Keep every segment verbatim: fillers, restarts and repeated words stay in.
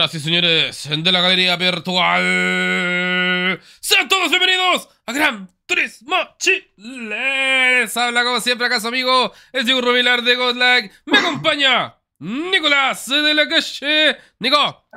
Señoras y señores de la galería virtual, sean todos bienvenidos a Gran Turismo Chile. Les habla como siempre acá su amigo, el Diego Rubilar de Godlag. Me acompaña Nicolás de la calle. Nico.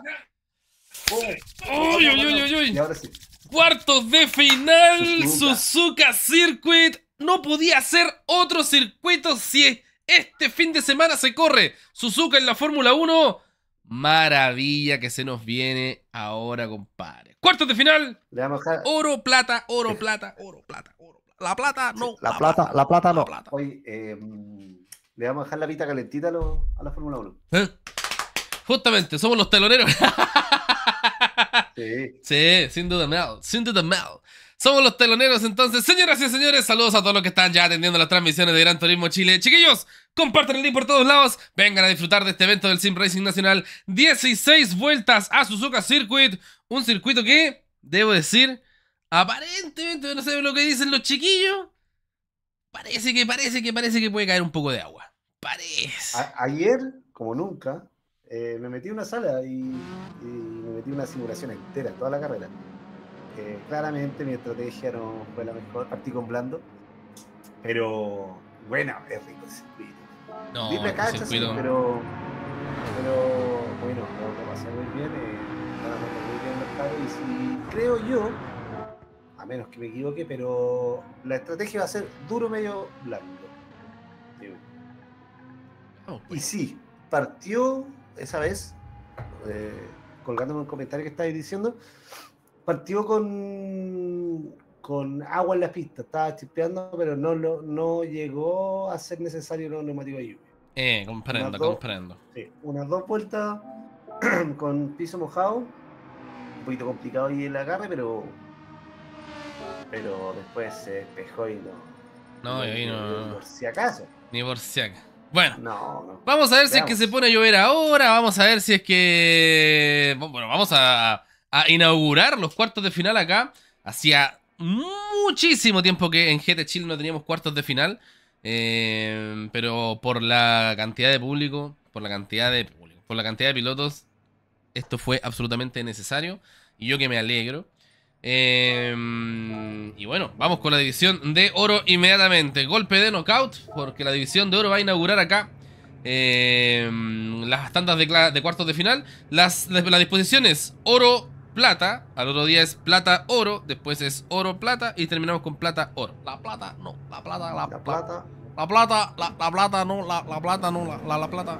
Uy, uy, uy, uy, uy. Y ahora sí. Cuartos de final, Suzuka. Suzuka Circuit. No podía ser otro circuito si este fin de semana se corre Suzuka en la Fórmula uno. Maravilla que se nos viene ahora, compadre. Cuartos de final. Le vamos a dejar- Oro, plata, oro, plata, oro, plata, oro. La plata, no. La plata, la plata no. La plata. Hoy eh, le vamos a dejar la pita calentita a, los- a la Fórmula uno. ¿Eh? Justamente, somos los teloneros. Sí. Sí, sin duda, Mel. Sin duda, Mel. Somos los teloneros, entonces. Señoras y señores, saludos a todos los que están ya atendiendo las transmisiones de Gran Turismo Chile. Chiquillos, compartan el link por todos lados. Vengan a disfrutar de este evento del Sim Racing Nacional. dieciséis vueltas a Suzuka Circuit. Un circuito que, debo decir, aparentemente, no sé lo que dicen los chiquillos. Parece que, parece que, parece que puede caer un poco de agua. Parece. A- ayer, como nunca, eh, me metí en una sala y, y me metí en una simulación entera, toda la carrera. Eh, claramente mi estrategia no fue la mejor, partí con blando, pero bueno, es rico el circuito. No, Dime este cacha, sí, circuito. pero, pero bueno, lo, lo pasé muy bien, eh, van a pasar muy bien los cabros, y si creo yo, a menos que me equivoque, pero la estrategia va a ser duro, medio, blando. Sí. Oh, Y sí, partió esa vez, eh, colgándome un comentario que estabais diciendo, partió con, con agua en la pista, estaba chispeando, pero no, lo- no llegó a ser necesario los neumáticos de lluvia. Eh, comprendo, Unas dos. comprendo. Sí, unas dos vueltas con piso mojado, un poquito complicado ahí el agarre, pero, pero después se despejó y no. No, y ahí no. Por si acaso. Ni por si acá. Bueno. No, no. Vamos a ver si es que Veamos. se pone a llover ahora. Vamos a ver si es que... Bueno, vamos a, a inaugurar los cuartos de final acá. Hacía muchísimo tiempo que en G T Chile no teníamos cuartos de final. Eh, pero por la cantidad de público, por la cantidad de público, por la cantidad de pilotos, esto fue absolutamente necesario. Y yo que me alegro. Eh, y bueno, vamos con la división de oro inmediatamente. Golpe de knockout, porque la división de oro va a inaugurar acá eh, las tandas de, de cuartos de final. Las, la disposición es oro, plata. Al otro día es plata, oro. Después es oro, plata. Y terminamos con plata, oro. La plata, no, la plata, la, La plata. La plata, la, la plata, no, la, la plata, no, la, la, la plata.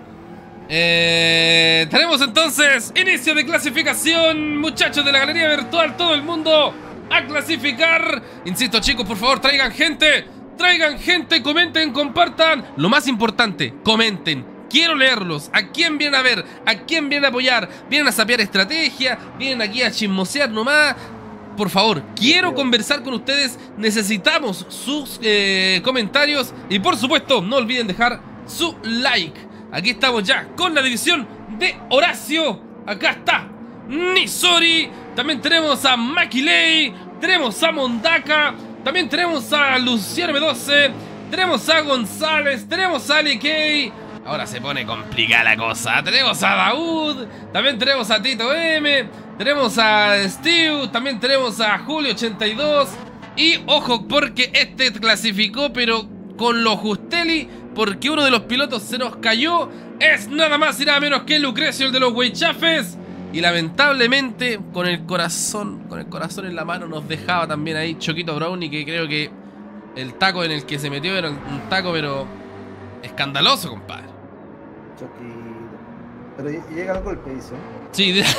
Eh, tenemos entonces inicio de clasificación, muchachos de la galería virtual, todo el mundo a clasificar. Insisto, chicos, por favor, traigan gente, traigan gente, comenten, compartan. Lo más importante, comenten. Quiero leerlos. ¿A quién vienen a ver? ¿A quién vienen a apoyar? ¿Vienen a sapear estrategia? ¿Vienen aquí a chismosear nomás? Por favor, quiero conversar con ustedes. Necesitamos sus eh, comentarios. Y por supuesto, no olviden dejar su like. Aquí estamos ya con la división de Horacio. Acá está Nisori. También tenemos a Makilei. Tenemos a Mondaka. También tenemos a Luciano M doce. Tenemos a González. Tenemos a Ali Kay. Ahora se pone complicada la cosa. Tenemos a Daud. También tenemos a Tito M. Tenemos a Steve. También tenemos a Julio ochenta y dos. Y ojo, porque este clasificó, pero con los Justelli, porque uno de los pilotos se nos cayó. Es nada más y nada menos que Lucrecio, el de los Weichafes. Y lamentablemente, con el corazón, con el corazón en la mano, nos dejaba también ahí Choquito Brownie, que creo que el taco en el que se metió era un taco, pero escandaloso, compadre. Choquito. Pero ll- llega el golpe, dice. Sí, de-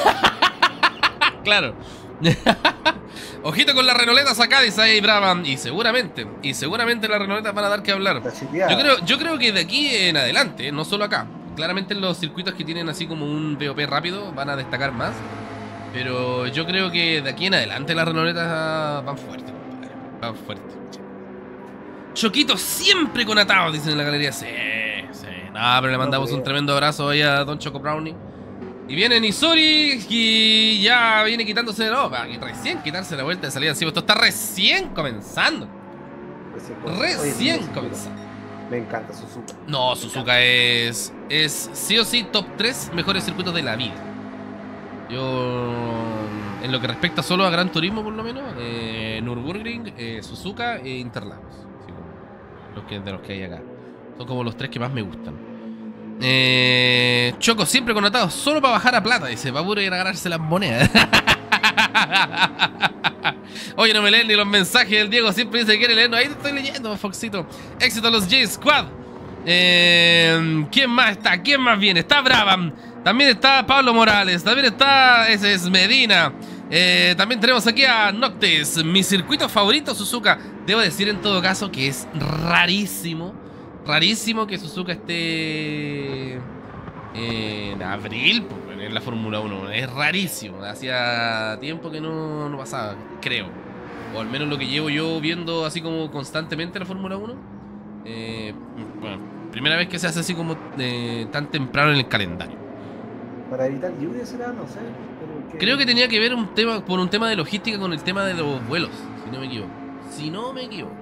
claro. Ojito con las renoletas acá, dice ahí Brabham. Y seguramente, y seguramente las renoletas van a dar que hablar. Está chipeada. Yo creo, yo creo que de aquí en adelante, no solo acá. Claramente en los circuitos que tienen así como un V O P rápido van a destacar más. Pero yo creo que de aquí en adelante las renoletas van fuerte, compadre. Van fuerte. Choquito siempre con atados, dicen en la galería. Sí, sí. Nada, pero le mandamos No, un pero- tremendo abrazo ahí a Don Choco Brownie. Y viene Nisori y ya viene quitándose. No, va, recién quitarse la vuelta de salida. Sí, esto está recién comenzando. Recién comenzó. Oye, Recién Suzuka. comenzando. Me encanta Suzuka. No, Suzuka es, es sí o sí top tres mejores circuitos de la vida. Yo, en lo que respecta solo a Gran Turismo, por lo menos, eh, Nürburgring, eh, Suzuka e Interlagos. Así como los que, de los que hay acá. Son como los tres que más me gustan. Eh, Choco siempre con atados, solo para bajar a plata, dice, para puro ir a ganarse las monedas. Oye, no me leen ni los mensajes del Diego, siempre dice que quiere leernos. Ahí te estoy leyendo, Foxito. Éxito a los J-Squad. Eh, ¿Quién más está? ¿Quién más viene? Está Brabham. También está Pablo Morales. También está, ese es Medina. Eh, también tenemos aquí a Noctis. Mi circuito favorito, Suzuka. Debo decir en todo caso que es rarísimo. Rarísimo que Suzuka esté en abril en la Fórmula uno. Es rarísimo. Hacía tiempo que no, no pasaba, creo. O al menos lo que llevo yo viendo así como constantemente la Fórmula uno. Eh, bueno, primera vez que se hace así como eh, tan temprano en el calendario. Para evitar lluvia será, no sé. Pero que... Creo que tenía que ver un tema, por un tema de logística con el tema de los vuelos, si no me equivoco. Si no me equivoco.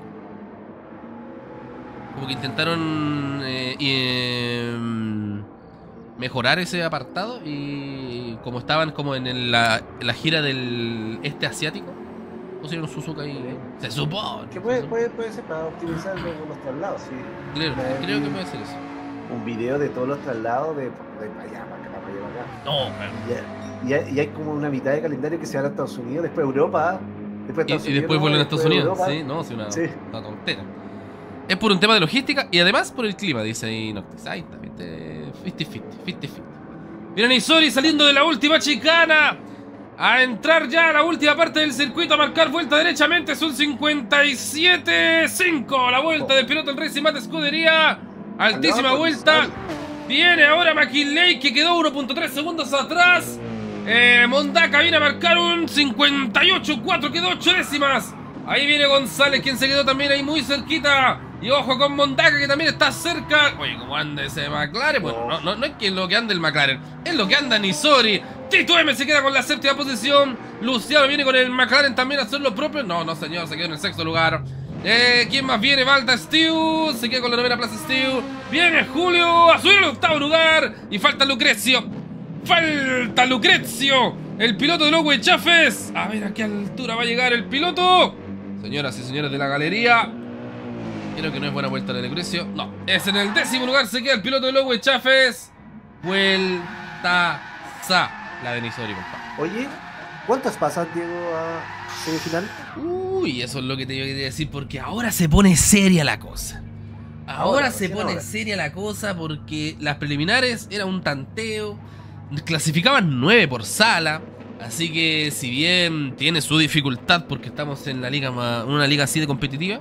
Como que intentaron eh, eh, mejorar ese apartado y como estaban como en el, la, la gira del este asiático, pusieron Suzuka ahí. ¿Eh? Se supone. Que puede, puede, puede ser para optimizar los, los traslados, sí. Claro, Eh, creo que puede ser eso. Un video de todos los traslados de, de para allá, para acá, para allá, para acá. No, pero... Y, hay, y hay como una mitad de calendario que se va a Estados Unidos, después Europa. Después y, Estados y después Unidos, vuelven a Estados Unidos. Europa. Sí, no, sí, una, Sí. una tontera. Es por un tema de logística y además por el clima, dice ahí Noctis. Ahí está, viste. cincuenta cincuenta, cincuenta cincuenta. Miren, Isori saliendo de la última chicana. A entrar ya a la última parte del circuito, a marcar vuelta derechamente. Son cincuenta y siete cinco. La vuelta del piloto del Racing Mat Escudería. Altísima vuelta. Viene ahora McKinley, que quedó uno punto tres segundos atrás. Eh, Mondaca viene a marcar un cincuenta y ocho cuatro, quedó ocho décimas. Ahí viene González, quien se quedó también ahí muy cerquita. Y ojo con Mondaca, que también está cerca. Oye, ¿cómo anda ese McLaren? Bueno, no, no, no es que es lo que anda el McLaren, es lo que anda Nisori. Tito M se queda con la séptima posición. Luciano viene con el McLaren también a hacer lo propio. No, no señor, se quedó en el sexto lugar. Eh, ¿Quién más viene? Balta Stew. Se queda con la novena plaza Stew. Viene Julio a subir al octavo lugar. Y falta Lucrecio. Falta Lucrecio, el piloto de Lowe Chafes. A ver a qué altura va a llegar el piloto. Señoras y señores de la galería, creo que no es buena vuelta de Lucrecio. No, es en el décimo lugar. Se queda el piloto de Lowe Chafes. Vuelta sa la de Nisori, compadre. Oye, ¿cuántas pasan, Diego, a semifinal? Uy, eso es lo que te iba a decir, porque ahora se pone seria la cosa. Ahora, ahora se pone ahora. seria la cosa porque las preliminares era un tanteo. Clasificaban nueve por sala. Así que si bien tiene su dificultad porque estamos en la liga una liga así de competitiva,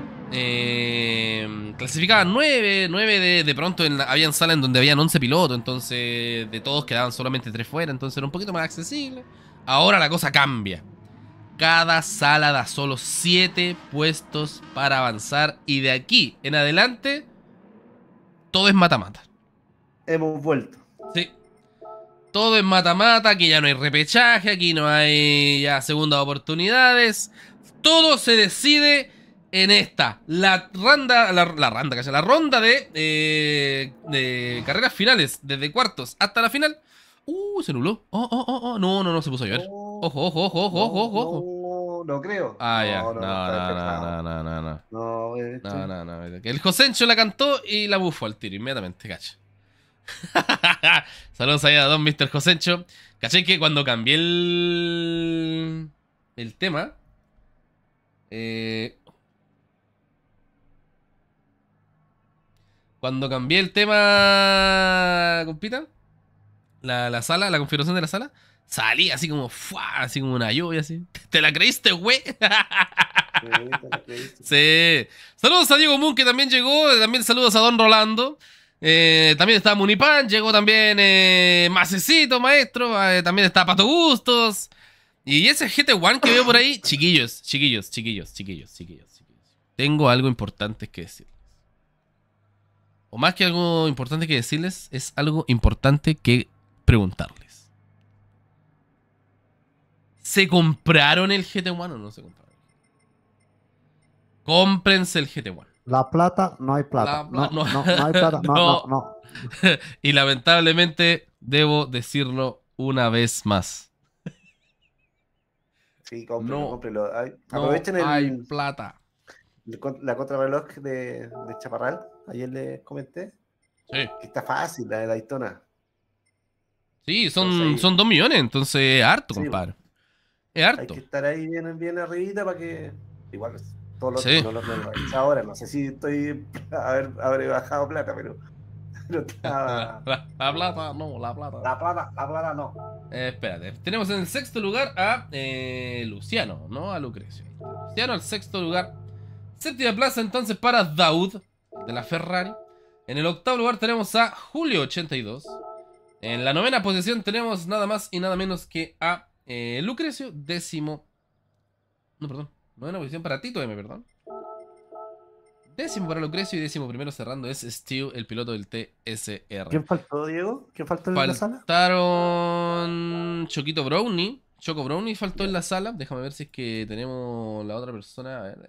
eh, clasificaban nueve, nueve de, de pronto en la, habían salas en donde habían once pilotos, entonces de todos quedaban solamente tres fuera, entonces era un poquito más accesible. Ahora la cosa cambia. Cada sala da solo siete puestos para avanzar y de aquí en adelante todo es mata-mata. Hemos vuelto. Sí. Todo es mata-mata, aquí ya no hay repechaje, aquí no hay ya segundas oportunidades. Todo se decide en esta, la ronda, la, la ronda, calla, la ronda de, eh, de carreras finales, desde cuartos hasta la final. Uh, se nubló. Oh, oh, oh, oh. No, no, no, se puso a llover. Ojo, ojo, ojo, ojo, ojo, ojo, ojo. No, no creo. Ah, ya. No, No, no, no, no, no, no, no. No, este... no, no, no. El Josencho la cantó y la bufó al tiro inmediatamente, cacho. Saludos ahí a don mister Josencho. ¿Cachai que cuando cambié el, el tema? Eh, cuando cambié el tema, compita, la, la sala, la configuración de la sala, salí así como, ¡fua! Así como una lluvia, así. ¿Te la creíste, güey? Sí. Saludos a Diego Moon, que también llegó. También saludos a don Rolando. Eh, también está Munipan, llegó también eh, Macecito, maestro. Eh, también está Pato Bustos. Y ese G T uno que veo por ahí. Chiquillos, chiquillos, chiquillos, chiquillos, chiquillos, chiquillos. Tengo algo importante que decirles. O más que algo importante que decirles, es algo importante que preguntarles. ¿Se compraron el G T uno o no se compraron? Cómprense el G T uno. La plata, no hay plata. La, no, no, no, no hay plata. No, no, no. Y lamentablemente debo decirlo una vez más. Sí, cómprelo, No, cómprelo. Ay, no aprovechen hay el, plata. el con- la contrarreloj de, de Chaparral. Ayer les comenté Sí. que está fácil, la de Daytona. Sí, Entonces son, ahí, son dos millones, entonces es harto, sí, compadre. Es hay que harto. estar ahí bien, bien arribita para que. Igual, todo lo otro Sí. no lo, no lo revisé ahora. No sé si estoy. Haber, habré bajado plata, pero, pero La, estaba. la- la plata, no, la plata. La plata, la plata no. Eh, espérate. Tenemos en el sexto lugar a eh, Luciano, no a Lucrecio. Luciano al sexto lugar. Séptima plaza entonces para Daud, de la Ferrari. En el octavo lugar tenemos a Julio ochenta y dos. En la novena posición tenemos nada más y nada menos que a eh, Lucrecio, décimo. No, perdón. Novena posición para Tito M, perdón. Décimo para Lucrecio y décimo primero cerrando es Stu, el piloto del T S R. ¿Quién faltó, Diego? ¿Quién faltó en la sala? Faltaron Choquito Brownie. Choco Brownie faltó en la sala. Déjame ver si es que tenemos la otra persona. A ver.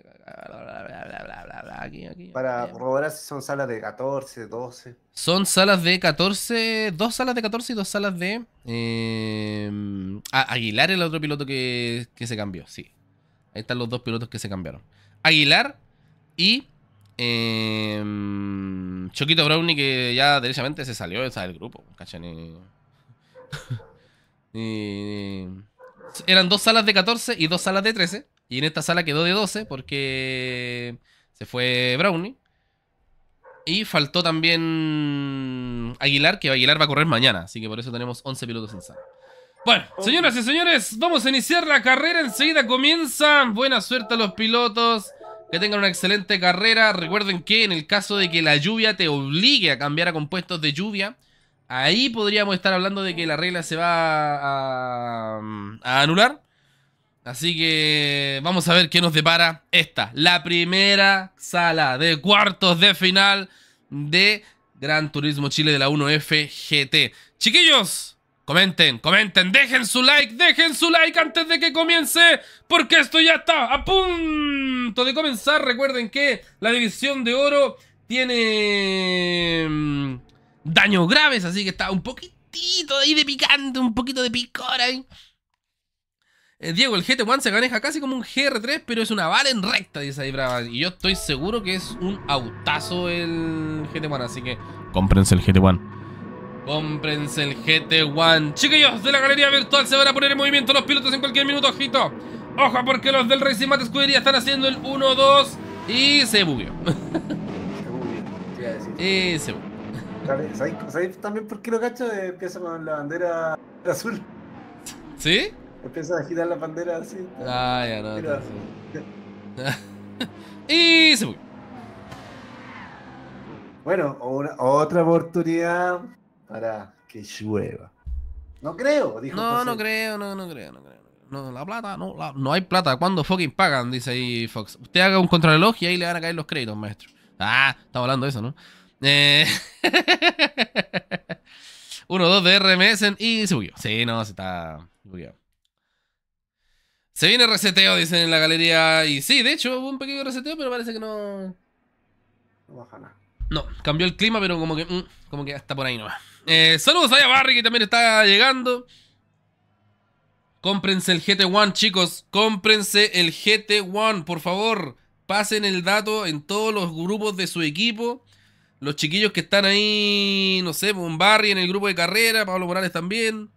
Aquí, aquí, Para aquí. corroborar si son salas de catorce, doce. Son salas de catorce. Dos salas de catorce y dos salas de. Eh, ah, Aguilar, el otro piloto que, que se cambió. Sí. Ahí están los dos pilotos que se cambiaron. Aguilar y. Eh, Choquito Brownie, que ya derechamente se salió esa del grupo. ¿Cachan? Y- y- Eran dos salas de catorce y dos salas de trece. Y en esta sala quedó de doce porque se fue Brownie. Y faltó también Aguilar, que Aguilar va a correr mañana. Así que por eso tenemos once pilotos en sala. Bueno, señoras y señores, vamos a iniciar la carrera. Enseguida comienza. Buena suerte a los pilotos. Que tengan una excelente carrera. Recuerden que en el caso de que la lluvia te obligue a cambiar a compuestos de lluvia, ahí podríamos estar hablando de que la regla se va a, a anular. Así que vamos a ver qué nos depara esta, la primera sala de cuartos de final de Gran Turismo Chile de la uno F G T. Chiquillos, comenten, comenten, dejen su like, dejen su like antes de que comience, porque esto ya está a punto de comenzar. Recuerden que la división de oro tiene mm, daños graves, así que está un poquitito ahí de picante, un poquito de picor ahí. Eh, Diego, el G T uno se maneja casi como un G R tres, pero es una bala en recta, dice ahí Brava. Y yo estoy seguro que es un autazo el G T uno, así que cómprense el G T uno. Cómprense el G T uno. Chiquillos de la galería virtual, se van a poner en movimiento los pilotos en cualquier minuto, ojito. Ojo, porque los del Racing Mate Escudería están haciendo el uno dos y se bugueó. Te iba a decir. Y se bugueó. ¿Sabes, ¿sabes, ¿sabes también por qué lo cacho? Eh, Empieza con la bandera azul. ¿Sí? Empieza a girar la bandera así. Ah, ya no. Mira. entonces. Y se bugueó. Bueno, una, otra oportunidad para que llueva. No creo, dijo No, José. no creo, no, no creo, no creo. No, la plata, no, la- no hay plata. ¿Cuándo fucking pagan? Dice ahí Fox. Usted haga un contrarreloj y ahí le van a caer los créditos, maestro. Ah, estamos hablando de eso, ¿no? Eh... uno dos de R M S y se bugueó. Sí, no, se está bugueado. Se viene reseteo, dicen en la galería. Y sí, de hecho, hubo un pequeño reseteo, pero parece que no. No baja nada. No, cambió el clima, pero como que. Mm, como que está por ahí nomás. Eh, saludos a Barry, que también está llegando. Cómprense el G T uno, chicos. Cómprense el G T uno, por favor. Pasen el dato en todos los grupos de su equipo. Los chiquillos que están ahí, no sé, un Barry en el grupo de carrera, Pablo Morales también.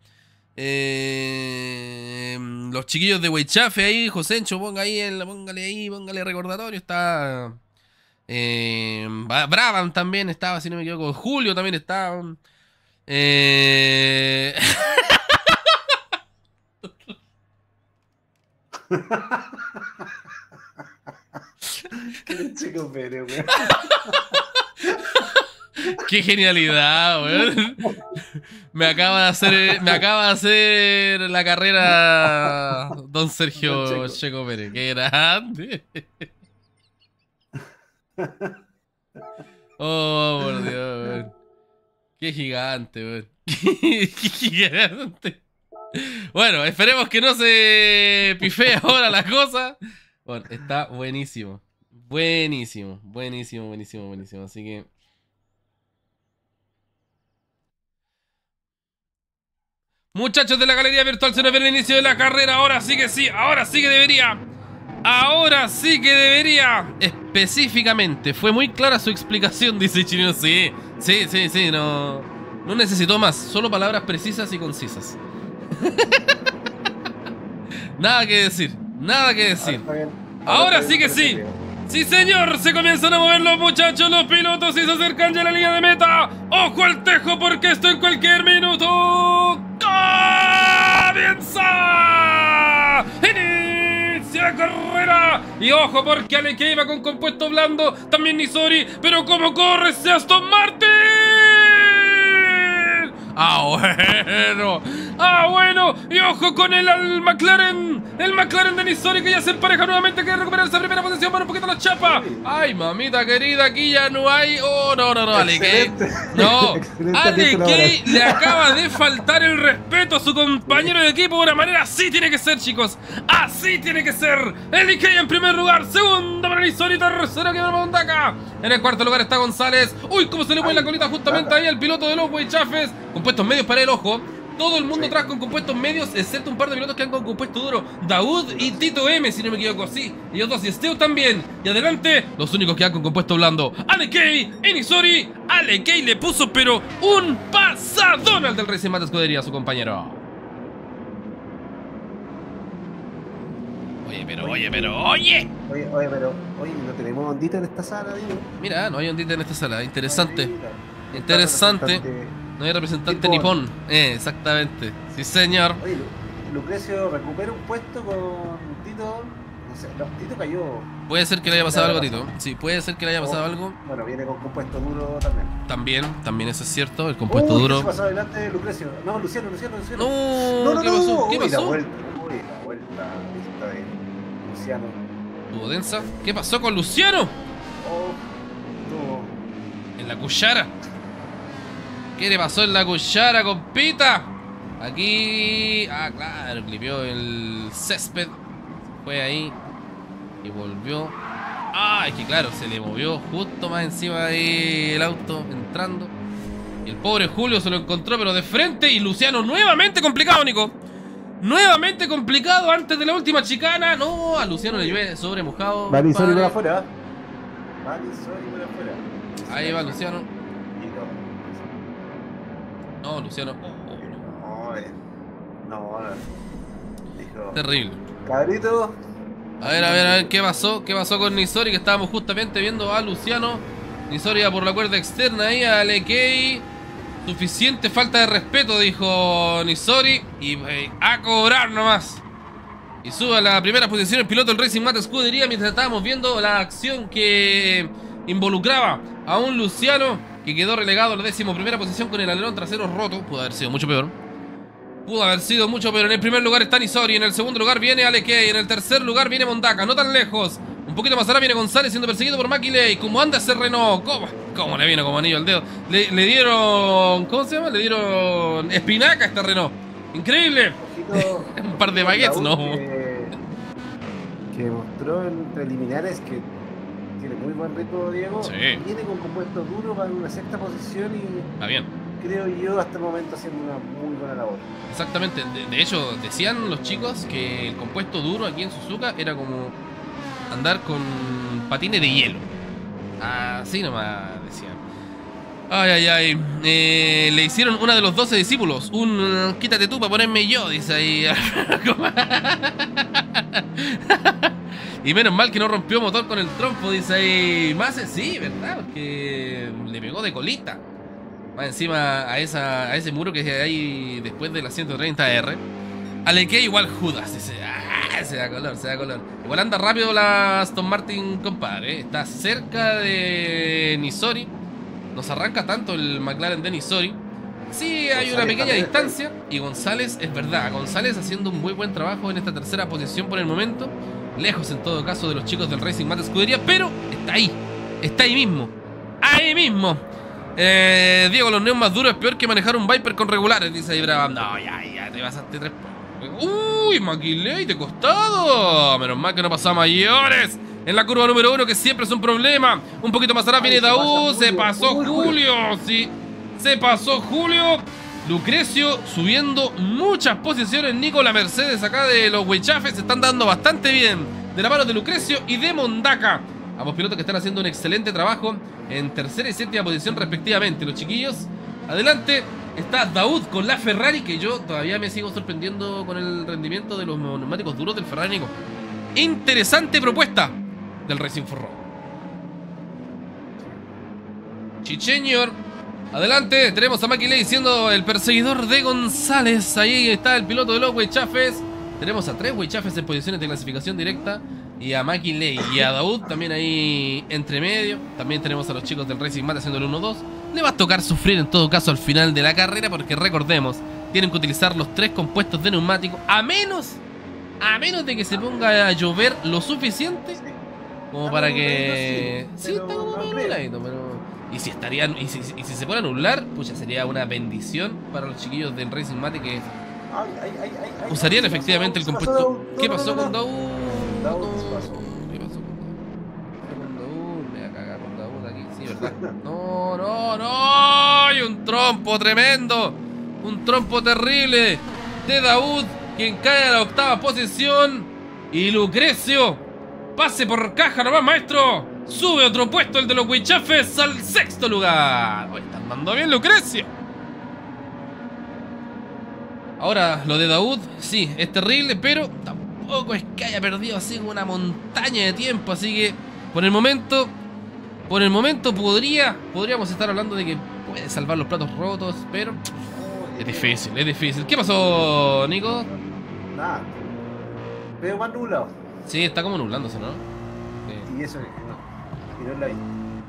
Eh, los chiquillos de Weichafe ahí, Josencho, ponga ahí, el, póngale ahí, póngale recordatorio. Está eh, Bravan también estaba, si no me equivoco. Julio también estaba. Eh... Qué chico Pérez, weón. Qué genialidad, weón. Me acaba de hacer, me acaba de hacer la carrera Don Sergio Don Checo. Checo Pérez. Qué grande. Oh, por Dios, weón. Qué gigante, weón. Qué gigante. Bueno, esperemos que no se pifee ahora la cosa. Bueno, está buenísimo. Buenísimo, buenísimo, buenísimo, buenísimo. Así que... Muchachos de la galería virtual, se nos ve el inicio de la carrera. Ahora sí que sí, ahora sí que debería. Ahora sí que debería. Específicamente, fue muy clara su explicación, dice Chirino. Sí, sí, sí, sí, no, no necesitó más. Solo palabras precisas y concisas. Nada que decir, nada que decir. Ahora sí que sí. Sí, señor, se comienzan a mover los muchachos, los pilotos, y se acercan ya a la línea de meta. ¡Ojo al tejo, porque esto en cualquier minuto comienza! ¡Inicia la carrera! Y ojo, porque Alekei iba con compuesto blando, también Nisori, pero ¿cómo corre ese Aston Martin? ¡Ah, bueno! ¡Ah, bueno! Y ojo con el, el McLaren. El McLaren de Nisori, que ya se empareja nuevamente. Quiere recuperar esa primera posición. Para un poquito la chapa. ¡Ay, mamita querida! Aquí ya no hay... ¡Oh, no, no, no! Alekei. No. Alekei le acaba de faltar el respeto a su compañero de equipo de una manera. Así tiene que ser, chicos. Así tiene que ser. Alekei en primer lugar. Segunda para Nisori. Tercera que para Mondaca. En el cuarto lugar está González. ¡Uy! Cómo se le mueve la colita justamente ahí al piloto de los Chafes. Compuestos medios para el ojo. Todo el mundo atrás con compuestos medios, excepto un par de pilotos que han con compuesto duro. Daoud y Tito M, si no me equivoco, sí. Y ellos dos, y Esteu también. Y adelante, los únicos que han con compuesto blando: Alekei y Nisori. Alekei le puso, pero un pasadón al del Racing Mate Escudería, a su compañero. Oye, pero, oye, pero, oye. Oye, oye, pero, oye, ¿no tenemos ondita en esta sala, digo? Mira, no hay ondita en esta sala, interesante. Interesante. No hay representante nipón. Eh, exactamente. Sí, señor. Oye, Lucrecio recupera un puesto con Tito. No sé, no, Tito cayó. Puede ser que le haya pasado algo a Tito. Sí, puede ser que le haya pasado algo. Bueno, viene con compuesto duro también. También, también eso es cierto. El compuesto Uy, duro. ¿qué se pasó adelante de Lucrecio? No, Luciano, Luciano, Luciano. No, no, no, ¿qué no, pasó? ¿Qué uy, pasó? La vuelta, uy, la vuelta esta de Luciano. ¿Tuvo densa? ¿Qué pasó con Luciano? Oh, tuvo. En la cuchara. ¿Qué le pasó en la cuchara, compita? Aquí... Ah, claro, clipeó el césped. Fue ahí y volvió. Ah, es que claro, se le movió justo más encima del auto entrando. Y el pobre Julio se lo encontró, pero de frente. Y Luciano nuevamente complicado, Nico. Nuevamente complicado antes de la última chicana. No, a Luciano le llueve sobre mojado. Va Nisori por afuera. Va Nisori por afuera. Ahí va Luciano. No, Luciano. Oh, oh, no. No, no. Dijo. Terrible. Cabrito. A ver, a ver, a ver, ¿qué pasó? ¿Qué pasó con Nisori? Que estábamos justamente viendo a Luciano. Nisori iba por la cuerda externa ahí a Alekei. Suficiente falta de respeto, dijo Nisori. Y eh, a cobrar nomás. Y sube a la primera posición el piloto del Racing Mate Escudería, mientras estábamos viendo la acción que involucraba a un Luciano que quedó relegado a la décimo primera posición con el alerón trasero roto. Pudo haber sido mucho peor. Pudo haber sido mucho peor. En el primer lugar está Nisori. En el segundo lugar viene Alekei. En el tercer lugar viene Mondaca. No tan lejos. Un poquito más allá viene González siendo perseguido por Maquiley. ¿Cómo anda ese Renault? ¿Cómo? ¿Cómo le vino como anillo al dedo? Le, le dieron... ¿Cómo se llama? Le dieron espinaca a este Renault. Increíble. Ojito, un par de baguettes, ¿no? Que, que mostró en preliminares que tiene muy buen ritmo, Diego. Sí. Viene con compuesto duro para una sexta posición y Está bien. creo yo hasta el momento haciendo una muy buena labor. Exactamente. De, de hecho, decían los chicos que el compuesto duro aquí en Suzuka era como andar con patines de hielo. Así nomás decían. Ay, ay, ay. Eh, le hicieron una de los doce discípulos. Un uh, quítate tú para ponerme yo, dice ahí. Y menos mal que no rompió motor con el trompo, dice ahí. Más sí, ¿verdad? Porque le pegó de colita. Más encima a, esa, a ese muro que hay después de la ciento treinta R. Alekei igual Judas, dice. Ah, se da color, se da color. Igual anda rápido la Aston Martin, compadre. Está cerca de Nisori. Nos arranca tanto el McLaren de Nisori. Sí, hay una pequeña distancia. Y González, es verdad, González haciendo un muy buen trabajo en esta tercera posición por el momento. Lejos en todo caso de los chicos del Racing Mate Escudería, pero está ahí. Está ahí mismo. Ahí mismo. Eh, Diego, los neos más duros es peor que manejar un Viper con regulares, dice ahí Brava. No, ya, ya, te pasaste tres. Uy, Maquiley, de costado. Menos mal que no pasó a mayores. En la curva número uno, que siempre es un problema. Un poquito más atrás viene Daoud. Se pasó Julio, sí. Se pasó Julio. Lucrecio subiendo muchas posiciones. Nico, la Mercedes acá de los Huichafes se están dando bastante bien. De la mano de Lucrecio y de Mondaca. Ambos pilotos que están haciendo un excelente trabajo en tercera y séptima posición respectivamente. Los chiquillos, adelante está Daoud con la Ferrari, que yo todavía me sigo sorprendiendo con el rendimiento de los neumáticos duros del Ferrari, Nico. Interesante propuesta del Racing Forro. Chicheñor, adelante, tenemos a Maquiley siendo el perseguidor de González. Ahí está el piloto de los Huichafes. Tenemos a tres Huichafes en posiciones de clasificación directa. Y a Maquiley y a Daoud también ahí entre medio. También tenemos a los chicos del Racing Mate haciendo el uno dos. Le va a tocar sufrir en todo caso al final de la carrera, porque recordemos, tienen que utilizar los tres compuestos de neumático, a menos, a menos de que se ponga a llover lo suficiente como para que... Sí, está como medio nubladito, pero... Y si estarían, y si, y si se pone a nublar, pues ya sería una bendición para los chiquillos del Racing Mate que usarían efectivamente el compuesto. ¿Qué pasó con Daoud? ¿Qué pasó con Daoud? Me voy a cagar con Daoud aquí, sí, ¿verdad? No, no, no. Hay un trompo tremendo. Un trompo terrible de Daoud, quien cae a la octava posición. Y Lucrecio, pase por caja nomás, maestro. Sube otro puesto, el de los Huichafes, al sexto lugar. Oye, está andando bien Lucrecio. Ahora, lo de Daoud, sí, es terrible, pero tampoco es que haya perdido así como una montaña de tiempo. Así que, por el momento, por el momento podría, podríamos estar hablando de que puede salvar los platos rotos, pero es difícil, es difícil. ¿Qué pasó, Nico? Nada. Veo más nublado. Sí, está como nublándose, ¿no? Sí. Y eso es. Y no es la vida.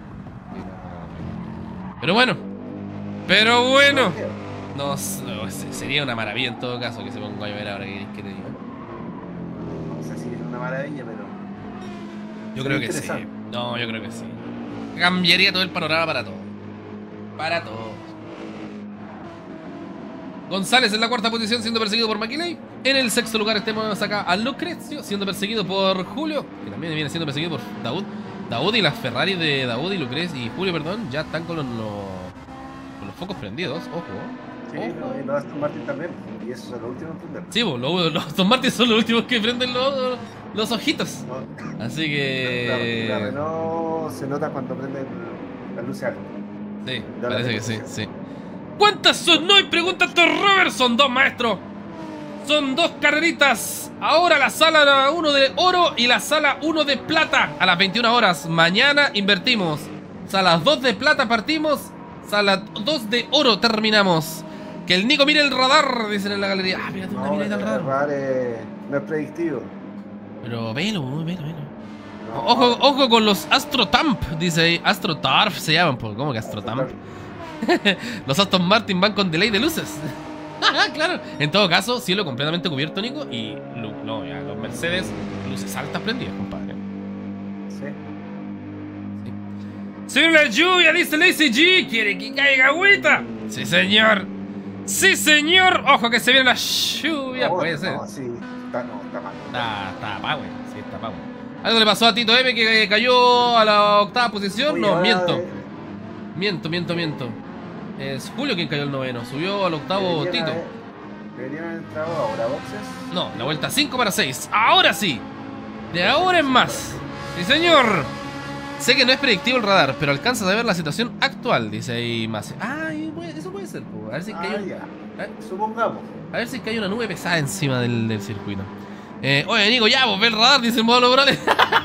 Pero bueno. Pero bueno. No, no, sería una maravilla en todo caso que se ponga a llover ahora, que, que te digo. No sé si es una maravilla, pero... Yo creo que sí. No, yo creo que sí. Cambiaría todo el panorama para todo. Para todo. González en la cuarta posición siendo perseguido por Maquiley. En el sexto lugar tenemos acá a Lucrecio siendo perseguido por Julio, que también viene siendo perseguido por Daoud. Daoud y las Ferrari de Daoud y Lucrecio y Julio, perdón, ya están con los, los, con los focos prendidos. Ojo. Sí, no, y los Aston Martin también. Y esos son los últimos en prender. Sí, pues, los, los Aston Martin son los últimos que prenden los, los ojitos. No. Así que... La, la Renault se nota cuando prenden la luz alta. Sí, parece que sí, sí. ¿Cuántas son? No hay preguntas de Robert. Son dos, maestro. Son dos carreritas. Ahora la sala uno de oro y la sala uno de plata. A las veintiuna horas. Mañana invertimos. Salas dos de plata partimos. Sala dos de oro terminamos. Que el Nico mire el radar, dicen en la galería. Ah, mira tú, no, mira el radar. El radar es, no es predictivo. Pero velo, velo, velo. No. Ojo, ojo con los AstroTamp, dice ahí. AstroTarf se llaman, ¿cómo que AstroTamp? Los Aston Martin van con delay de luces. Claro. En todo caso, cielo completamente cubierto, Nico. Y no, ya, los Mercedes, luces altas prendidas, compadre. Sí. Sí. Señor la lluvia, dice Lazy G. ¿Quiere que caiga agüita? Sí, señor. Sí, señor. Ojo que se viene la lluvia. No, puede no, ser. Sí, está, no, está mal. Está, está power. Sí, está power. Algo le pasó a Tito M que cayó a la octava posición. No, miento. Miento, miento, miento. Es Julio quien cayó al noveno. Subió al octavo Tito. ¿Deberían haber entrado ahora boxes? No, la vuelta cinco para seis. Ahora sí. De ahora en más. Sí, señor. Sé que no es predictivo el radar, pero alcanzas a ver la situación actual, dice ahí Masi. Ah, eso puede ser. A ver si ah, cae un... ya. Supongamos. A ver si cae una nube pesada encima del, del circuito. Eh, oye, Nico, ya, vos ve el radar, dice el modo Morales.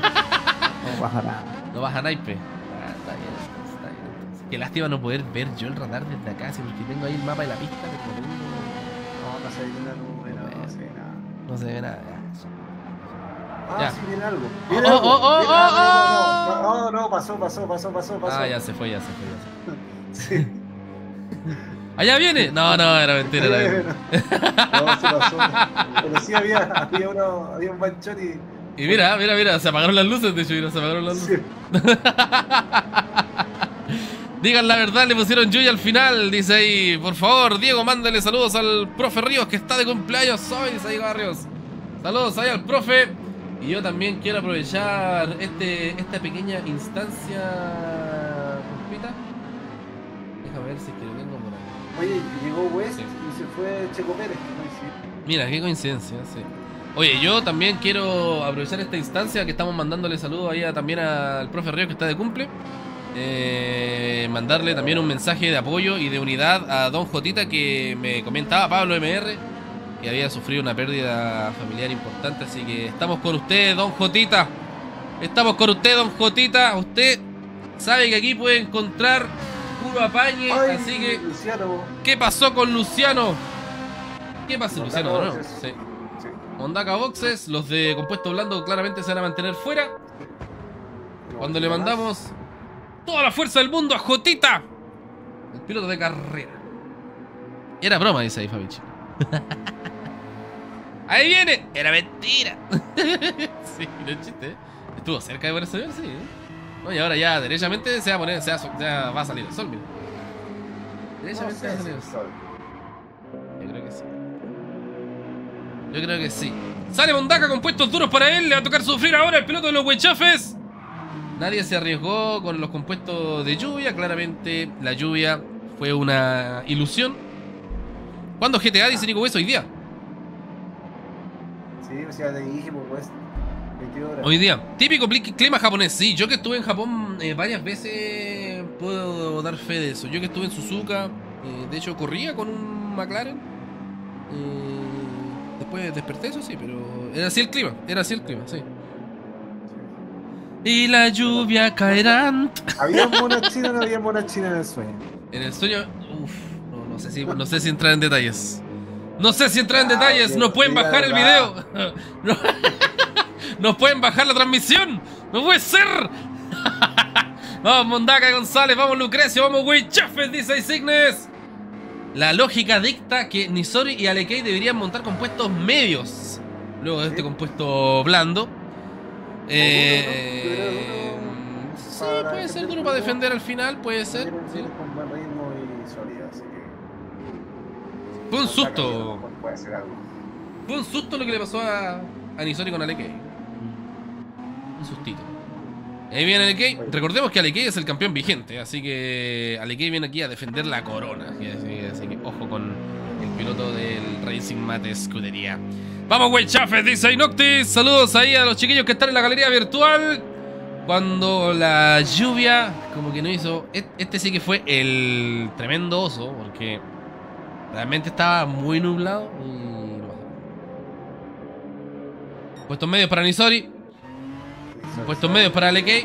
No baja nada. No baja naipe. Ah, está bien, está bien. Qué lástima no poder ver yo el radar desde acá, ¿sí? Porque tengo ahí el mapa de la pista, pero tengo... No, no se ve una nube, no, no se ve nada. No se ve nada. Ah, ya. sí, viene algo. Oh, Viene oh, algo. oh, oh, Viene oh, algo. oh. No, no, no, pasó, pasó, pasó, pasó, pasó. Ah, ya se fue, ya se fue, ya se fue. Sí. ¿Allá viene? No, no, era mentira. Era mentira. No, se pasó. Pero sí había, había, uno, había un manchón y... Y mira, mira, mira, se apagaron las luces, de hecho, mira, se apagaron las luces. Sí. Digan la verdad, le pusieron Yuya al final, dice ahí. Por favor, Diego, mándale saludos al profe Ríos, que está de cumpleaños hoy, dice ahí Barrios. Saludos ahí al profe. Y yo también quiero aprovechar este, esta pequeña instancia. ¿Compita? Déjame ver si es que lo tengo por ahí. Oye, llegó West Sí. y se fue Checo Pérez. ¿No? Sí. Mira, qué coincidencia, sí. Oye, yo también quiero aprovechar esta instancia que estamos mandándole saludos ahí a- también al profe Ríos que está de cumple. Eh, mandarle también un mensaje de apoyo y de unidad a Don Jotita que me comentaba Pablo M R que había sufrido una pérdida familiar importante, así que estamos con usted, Don Jotita. Estamos con usted, Don Jotita. Usted sabe que aquí puede encontrar puro apañe, Ay, así que Luciano. ¿qué pasó con Luciano? ¿Qué pasó, Mondaka Luciano, de nuevo? Boxes. Sí. Sí. Mondaka Boxes, los de compuesto blando claramente se van a mantener fuera. No, Cuando le nada más. mandamos toda la fuerza del mundo a Jotita, el piloto de carrera. Era broma, dice ahí Fabichi. Ahí viene. Era mentira. Sí, no es chiste, ¿eh? Estuvo cerca de ponerse a ver, sí, ¿eh? No, y ahora ya derechamente se va a poner, se va, a- ya va a salir el sol, mira. No Derechamente sé va a si salir el el sol. sol. Yo creo que sí. Yo creo que sí. Sale Mondaka con puestos duros para él. Le va a tocar sufrir ahora el piloto de los Huechafes. Nadie se arriesgó con los compuestos de lluvia. Claramente la lluvia fue una ilusión. ¿Cuándo G T A dice Nico Hueso? Hoy día. Sí, o sea, te dije, pues, West. veintidós horas. Hoy día. Típico pli- clima japonés. Sí, yo que estuve en Japón eh, varias veces puedo dar fe de eso. Yo que estuve en Suzuka. eh, de hecho, corría con un McLaren. Eh, después desperté, eso sí, pero era así el clima. Era así el clima, sí. Y la lluvia caerá. ¿Había mona china o no había mona china en el sueño? En el sueño. Uf, no, no sé si, no sé si entrar en detalles. No sé si entrar en Ah, detalles. ok, No pueden diga bajar el la video. No, no pueden bajar la transmisión. No puede ser. Vamos, Mondaka González. Vamos, Lucrecio. Vamos, Huechafes, dice Isignes. La lógica dicta que Nisori y Alekei deberían montar compuestos medios luego de este Sí. compuesto blando. Eh, duro, ¿no? Yo creo duro sí, para puede ser defender duro para primero. defender al final, puede ser. Viene- Sí. viene con buen ritmo y sólido, así que. Fue un Mondaka susto. Puede ser algo. Fue un susto lo que le pasó a, a Nisori con Alekei. Un sustito. Ahí viene Alekei. Recordemos que Alekei es el campeón vigente, así que Alekei viene aquí a defender la corona. Así, así- así que ojo con el piloto del Racing Mate Scudería. Vamos, güey, chafes, dice Inoctis. Saludos ahí a los chiquillos que están en la galería virtual. Cuando la lluvia, como que no hizo. et- Este sí que fue el tremendo oso, porque realmente estaba muy nublado y no pasó. Puestos medios para Nisori. Puestos medios para Alekei.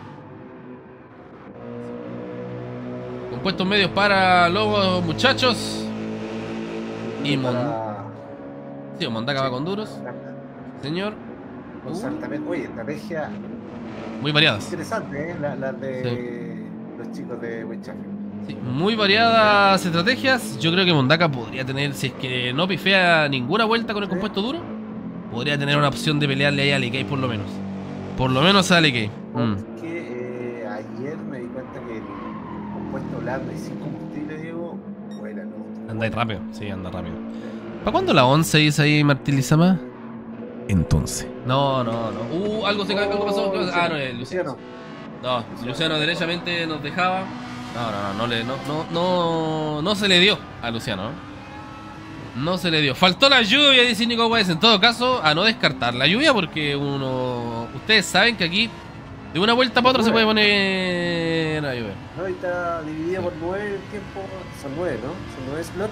Con puestos medios para los muchachos. Y Mon... Para- Sí, Mondaka va con duros. Señor. Gonzalo también. Oye, estrategia Muy variadas. interesante, ¿eh? La, la de los chicos de Huechafes. Sí, muy variadas estrategias. Yo creo que Mondaka podría tener, si es que no pifea ninguna vuelta con el Sí. compuesto duro, podría tener una opción de pelearle ahí a Alekei por lo menos. Por lo menos a Alekei. Mm. Porque eh, ayer me di cuenta que el compuesto blando y sin combustible, Diego, buena, ¿no? Anda ahí rápido, sí, anda rápido. ¿Para cuándo la once dice ahí Martín Lizama? Entonces. No, no, no. Uh, algo se algo pasó. ¿Qué pasó? Ah, no, es Luciano. No, Luciano derechamente nos dejaba. No, no, no, no le, no, no, no, no se le dio a Luciano, ¿no? No se le dio. Faltó la lluvia, dice Nico Weiss. En todo caso, a no descartar la lluvia porque uno... Ustedes saben que aquí de una vuelta para otra se puede poner a llover. No, y está dividida por nueve tiempos. Son nueve, ¿no? Son nueve slots.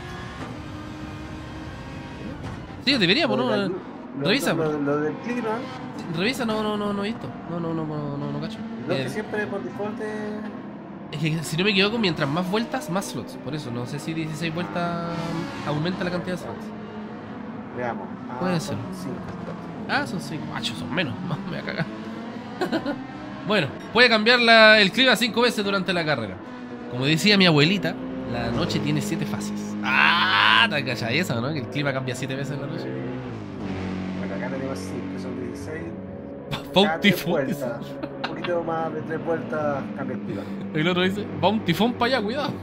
Sí, deberíamos, Lo de la ¿no? llu- lo- Revisa, Lo, lo del clima, Revisa, no, no, no, no he visto. No, no, no, no, no, no cacho. lo Eh, que siempre por default es. Es que si no me equivoco, mientras más vueltas, más slots. Por eso, no sé si dieciséis vueltas aumenta la cantidad de slots. Veamos. Ah, Puede son ser. cinco slots. Ah, son cinco. Macho, son menos. No, me voy a cagar. Bueno, puede cambiar la- el clima cinco veces durante la carrera. Como decía mi abuelita, la noche tiene siete fases. Ah, ¿te cachai eso, no? Que el clima cambia siete veces en la noche. Bueno, acá tenemos cinco, son dieciséis. Cada tres Bountiful. vueltas. Un poquito más de tres vueltas cambia el clima. El otro dice, va un tifón para allá, cuidado.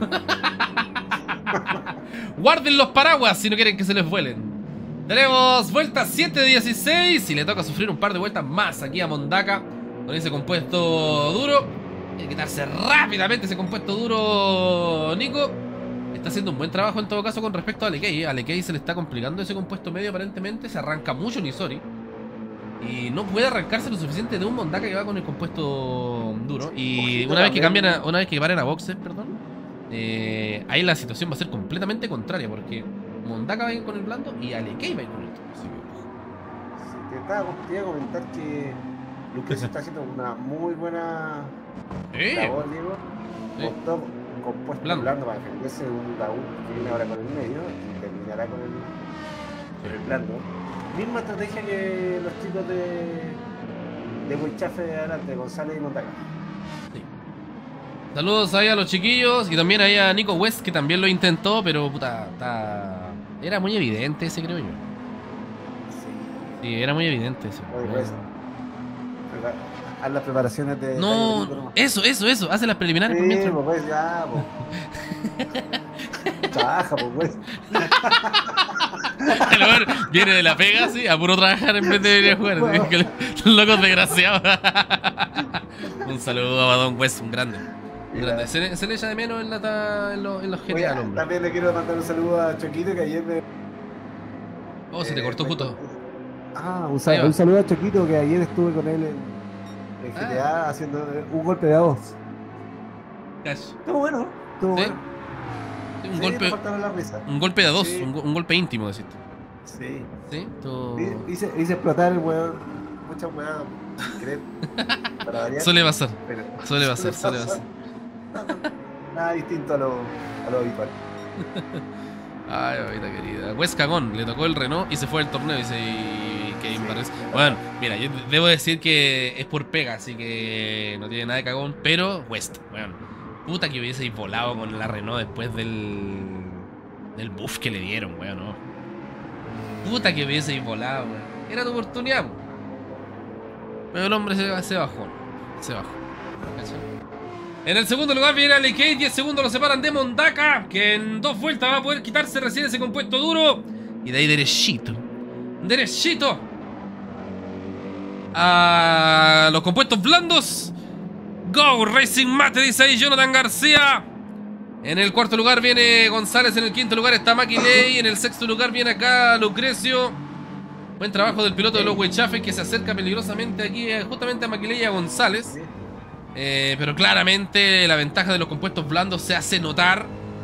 Guarden los paraguas si no quieren que se les vuelen. Tenemos vuelta siete de dieciséis y le toca sufrir un par de vueltas más aquí a Mondaka con ese compuesto duro. Hay que quitarse rápidamente ese compuesto duro, Nico. está haciendo un buen trabajo en todo caso con respecto a Alekei. A Alekei se le está complicando ese compuesto medio aparentemente, se arranca mucho Nisori. Y no puede arrancarse lo suficiente de un Mondaka que va con el compuesto duro. Y Ojito una vez que también. cambian a, una vez que paren a boxes, perdón, eh, ahí la situación va a ser completamente contraria, porque Mondaka va a ir con el blando y Alekei va a ir con el duro. Así que, ojo. Sí, te, estaba, te iba a comentar que Lucrecio está haciendo una muy buena Eh, labor, Diego. Sí. Optó compuesto Blando. blando. para defenderse de un Daúd que viene ahora con el medio y terminará con el, con el blando. Misma estrategia que los chicos de de Huichafe de adelante, González y Montaca. Sí. Saludos ahí a los chiquillos y también ahí a Nico West, que también lo intentó, pero puta, está... era muy evidente ese, creo yo. Sí. Sí, era muy evidente ese. Oye, West, prepara- haz las preparaciones de. No, de- eso, eso, eso, hace las preliminares por Sí, mientras. pues, pues ya, pues. Trabaja, pues, pues. El weón viene de la pega, sí, a puro trabajar en vez de venir a jugar. así que los locos desgraciados. Un saludo a Don West, un grande. Un grande. Se, le- se le echa de menos en, la, ta- en, los, en los Oye, genes al hombre. también le quiero mandar un saludo a Choquito que ayer me. Oh, se te eh, cortó me justo. contó- Ah, un, Ahí sal- va. un saludo a Choquito que ayer estuve con él en, en G T A Ah. haciendo un golpe de a voz. Cash. Estuvo bueno. Estuvo ¿Sí? bueno. Un Sí, golpe. me faltaron las risas. Un golpe de a dos, Sí. un, go- un golpe íntimo, decís tú. Sí. ¿Sí? Tú- Hi- Hice, hice explotar el weón. Muchas weas sin querer. Para variar. Suele pasar, pero- suele pasar, suele pasar. Nada distinto a lo, a lo habitual. Ay, mamita querida. Wes cagón, le tocó el Renault y se fue del torneo. Dice y que Sí. embarrez- Bueno, mira, yo debo decir que es por pega, así que no tiene nada de cagón. Pero West, bueno, puta que hubieseis volado con la Renault después del. del buff que le dieron, weón, ¿no? Puta que hubieseis volado, weón. Era tu oportunidad, weón. Pero el hombre se, se bajó, ¿no? Se bajó. ¿Cachai? En el segundo lugar viene Alekei, diez segundos lo separan de Mondaka, que en dos vueltas va a poder quitarse recién ese compuesto duro. Y de ahí derechito, derechito a los compuestos blandos. Go Racing Mate, dice ahí Jonathan García. En el cuarto lugar viene González, en el quinto lugar está Maquiley, en el sexto lugar viene acá Lucrecio. Buen trabajo del piloto de los Huechafes que se acerca peligrosamente aquí eh, justamente a Maquiley y a González. Sí. Eh, pero claramente la ventaja de los compuestos blandos se hace notar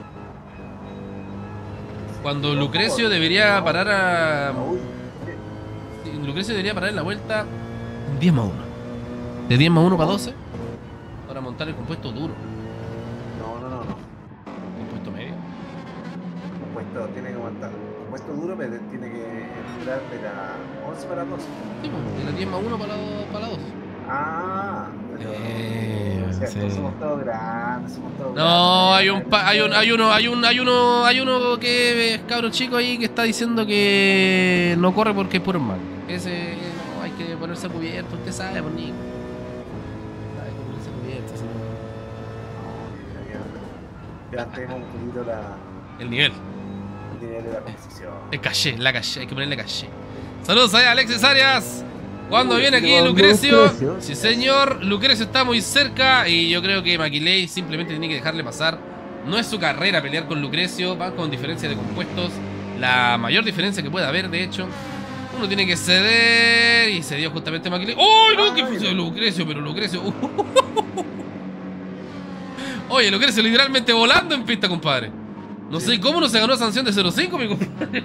cuando Lucrecio debería parar a... Uy, sí, Lucrecio debería parar en la vuelta diez más uno. De diez más uno para doce para montar el compuesto duro. no, no, no, no. Compuesto medio. Compuesto tiene que aguantar. Compuesto duro, pero tiene que entrar de la once para doce. Sí, pues, de la diez más uno para la, para la dos. Ah, pero. Eh, o sea, sí. somos todos grandes, somos todos No, grandes. hay un pa- hay un hay uno hay un hay uno hay uno que es cabro chico ahí que está diciendo que no corre porque es puro mal. Ese no, hay que ponerse a cubierto, usted sabe, por niño. Hay que ponerse a cubierto, si no- Levantemos un poquito la, el nivel, el nivel de la composición. el caché, la caché, hay que ponerle caché. Saludos a Alexis Arias. Cuando Uy, viene aquí llegó Lucrecio, Lucrecio. sí señor, Lucrecio está muy cerca y yo creo que Maquiley simplemente tiene que dejarle pasar. No es su carrera pelear con Lucrecio, van con diferencia de compuestos, la mayor diferencia que puede haber, de hecho. Uno tiene que ceder y cedió justamente Maquiley. ¡Oh, no! ¿Qué fue eso de Lucrecio? Pero Lucrecio... Oye, Lucrecio literalmente volando en pista, compadre. No sé cómo no se ganó sanción de cero cinco, mi compadre.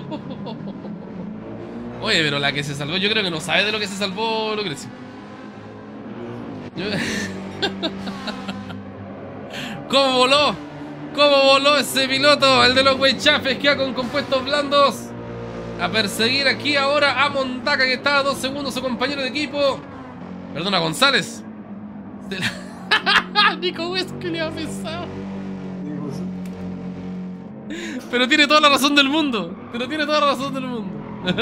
Oye, pero la que se salvó, yo creo que no sabe de lo que se salvó Lucrecio. Yo... ¿Cómo voló? ¿Cómo voló ese piloto? El de los Huechafes que va con compuestos blandos. A perseguir aquí ahora a Mondaka, que está a dos segundos su compañero de equipo. Perdona, González. Se la... Nico West, que le ha pesado. Pero tiene toda la razón del mundo. Pero tiene toda la razón del mundo.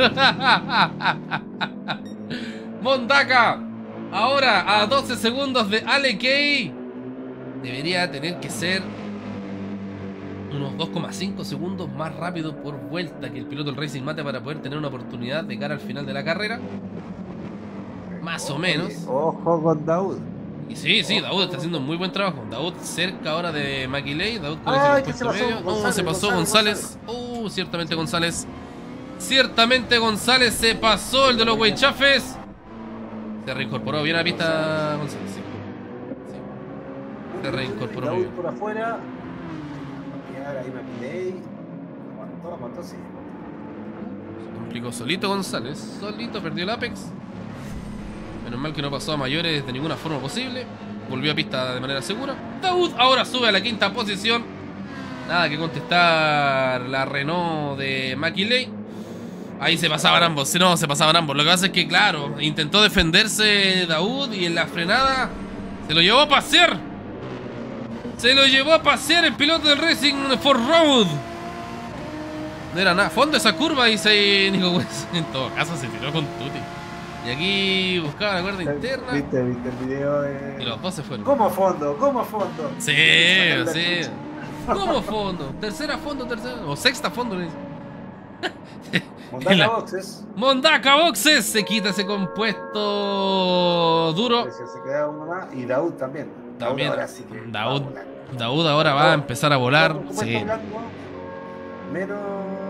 Mondaka ahora a doce segundos de Alekei. Debería tener que ser unos dos coma cinco segundos más rápido por vuelta que el piloto del Racing Mate para poder tener una oportunidad de cara al final de la carrera. Más o menos. Ojo con Daud. Y sí, sí, Daoud está haciendo un muy buen trabajo. Daoud cerca ahora de Maquiley. Daoud con Ay, ese ¿qué se compuesto pasó? medio. No, González, se pasó González, González. Uh, ciertamente González. Ciertamente González se pasó, el de los Weichafes. Se reincorporó bien a la pista González, sí. Sí. Se reincorporó muy Daoud bien. por afuera. Va a quedar ahí Maquiley. Aguantó, aguantó, sí. Se complicó solito González. Solito perdió el Apex. Menos mal que no pasó a mayores de ninguna forma posible. Volvió a pista de manera segura. Daoud ahora sube a la quinta posición. Nada que contestar la Renault de Maquiley. Ahí se pasaban ambos. No, se pasaban ambos. Lo que pasa es que, claro, intentó defenderse Daoud y en la frenada se lo llevó a pasear. Se lo llevó a pasear el piloto del Racing for Road. No era nada. Fondo esa curva, dice ahí Nico West. En todo caso se tiró con Tuti. Y aquí buscaba la cuerda interna. ¿Viste, viste el video? De... Y los dos se fueron. ¿Cómo fondo? ¿Cómo fondo? Sí, sí. ¿Cómo fondo? Tercera fondo, tercera. O sexta fondo, le dice. Montaca La- Boxes. Mondaca Boxes se quita ese compuesto duro. Se queda uno más. Y Daoud también. También. Ahora sí que Daoud. va a volar. Daoud ahora va a empezar a volar. Como Sí. esto blanco, menos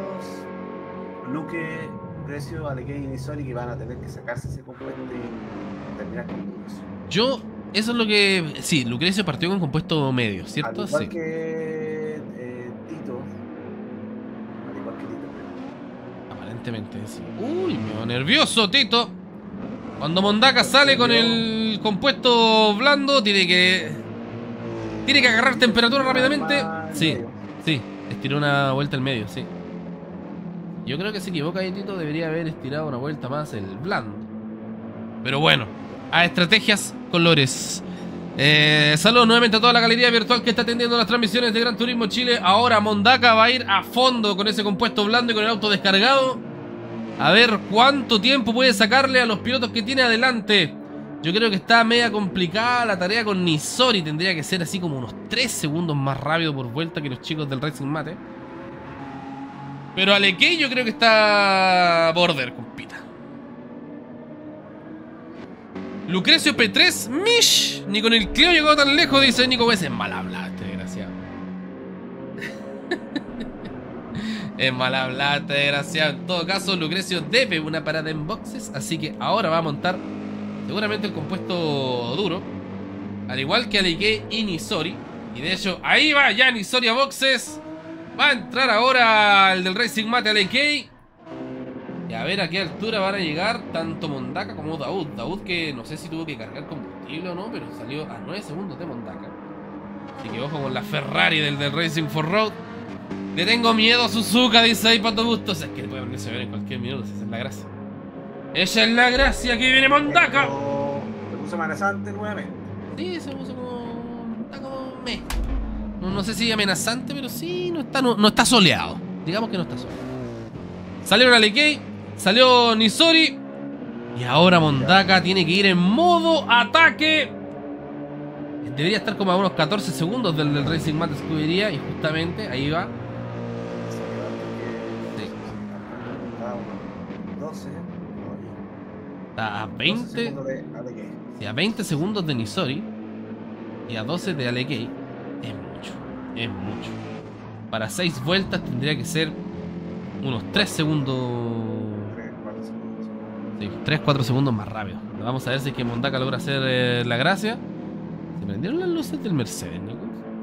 Luque, Lucrecio, Alequei y Nisori, que van a tener que sacarse ese compuesto y terminar con Lucrecio. Yo, eso es lo que. Sí, Lucrecio partió con compuesto medio, ¿cierto? Al igual Sí. que eh, Tito. Al igual que Tito. Aparentemente, sí. Uy, me va nervioso, Tito. Cuando Mondaca sale con el compuesto blando, tiene que. Tiene que agarrar temperatura rápidamente. Sí, sí. Estiró una vuelta al medio, sí. Yo creo que se equivoca ahí, Tito. Debería haber estirado una vuelta más el blando. Pero bueno, a estrategias, colores. Eh, saludos nuevamente a toda la galería virtual que está atendiendo las transmisiones de Gran Turismo Chile. Ahora Mondaca va a ir a fondo con ese compuesto blando y con el auto descargado. A ver cuánto tiempo puede sacarle a los pilotos que tiene adelante. Yo creo que está media complicada la tarea con Nisori. Tendría que ser así como unos tres segundos más rápido por vuelta que los chicos del Racing Mate. Pero Alequei yo creo que está border, compita. Lucrecio P tres, Mish. Ni con el Clio llegó tan lejos, dice Nico West. Es mal hablado este desgraciado. Es mal hablado este desgraciado. En todo caso, Lucrecio debe una parada en boxes. Así que ahora va a montar seguramente el compuesto duro. Al igual que Alequei y Nisori. Y de hecho, ahí va ya Nisori a boxes. Va a entrar ahora el del Racing Mate Alequei. Y a ver a qué altura van a llegar tanto Mondaca como Daoud. Daoud que no sé si tuvo que cargar combustible o no, pero salió a nueve segundos de Mondaca. Así que ojo con la Ferrari del, del Racing for Road. Le tengo miedo a Suzuka, dice ahí Pato Bustos. Es que puede ponerse a ver en cualquier minuto, esa es la gracia. Esa es la gracia, que viene Mondaca. Se puso amenazante nuevamente. Sí, se puso como... Está como... Meh. No, no sé si amenazante, pero sí, no está, no, no está soleado. Digamos que no está soleado. Salieron Alequei, salió Nisori. Y ahora Mondaca tiene que ir en modo ataque. Debería estar como a unos catorce segundos del, del Racing Mate Scuderia. Y justamente ahí va. Sí. doce. Está a veinte. Sí, a veinte segundos de Nisori. Y a doce de Alequei. Es mucho. Es mucho. Para seis vueltas tendría que ser unos tres segundos. Sí, tres cuatro segundos más rápido. Vamos a ver si es que Mondaca logra hacer eh, la gracia. Se prendieron las luces del Mercedes, Nico.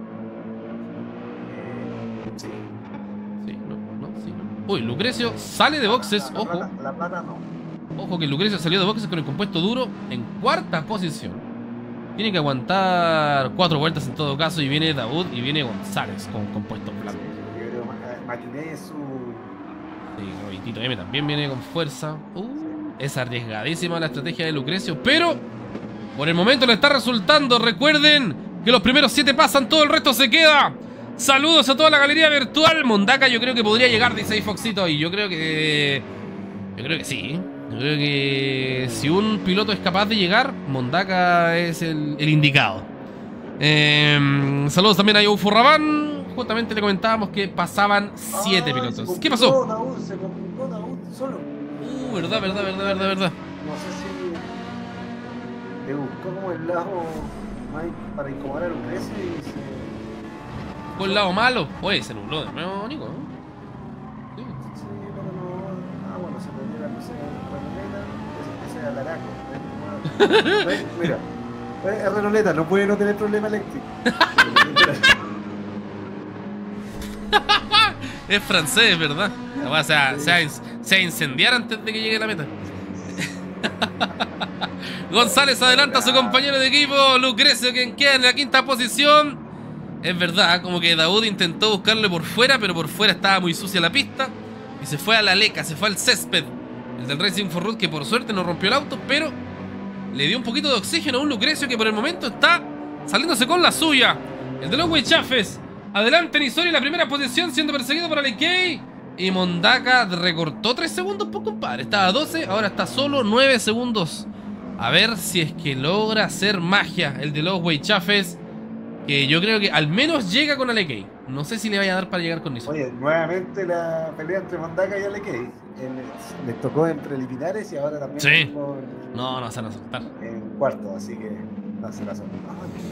Sí. Sí, no, no, sí, no. Uy, Lucrecio sale de boxes. La, la, Ojo. La, la plata no. Ojo que Lucrecio salió de boxes con el compuesto duro en cuarta posición. Tiene que aguantar cuatro vueltas en todo caso. Y viene Daoud y viene González con compuestos blancos. Yo creo que Maquiley es su. Sí, Robitito M también viene con fuerza. Uh, es arriesgadísima la estrategia de Lucrecio, pero por el momento le está resultando. Recuerden que los primeros siete pasan, todo el resto se queda. Saludos a toda la galería virtual. Mondaca yo creo que podría llegar, dice ahí Foxito. Y yo creo que... Yo creo que sí. Yo creo que si un piloto es capaz de llegar, Mondaca es el, el indicado. Eh, saludos también a Youfo Rabán. Justamente le comentábamos que pasaban siete Ay, pilotos. se ¿Qué pasó? Daoud, se complicó Daoud solo. Uh, verdad, verdad, verdad, verdad, verdad. No sé si. le buscó como el lado más para incomodar a Lucrecio y se... Fue el lado malo. Oye, se nubló de nuevo, Nico. Sí. Sí, pero no... Ah, bueno, se podría, no sé, Renoleta, ese, ese es Alaraco. ¿Ves? Mira, es Renoleta, no puede no tener problema eléctrico. Es francés, ¿verdad? O sea, se va, a, se va a incendiar antes de que llegue la meta. González adelanta a su compañero de equipo, Lucrecio, quien queda en la quinta posición. Es verdad, como que Daoud intentó buscarle por fuera, pero por fuera estaba muy sucia la pista. Y se fue a la leca, se fue al césped. El del Racing for Road, que por suerte no rompió el auto, pero le dio un poquito de oxígeno a un Lucrecio que por el momento está saliéndose con la suya. El de los Huechafes adelante en Isori en la primera posición, siendo perseguido por Alekei. Y Mondaca recortó tres segundos, pues compadre. Estaba a doce, ahora está solo nueve segundos. A ver si es que logra hacer magia el de los Huechafes, que yo creo que al menos llega con Alekei. No sé si le vaya a dar para llegar con Isori. Oye, nuevamente la pelea entre Mondaca y Alekei. Les tocó en preliminares y ahora también sí. tocó en, no, no se van a soltar. En cuarto, así que no se la soltar.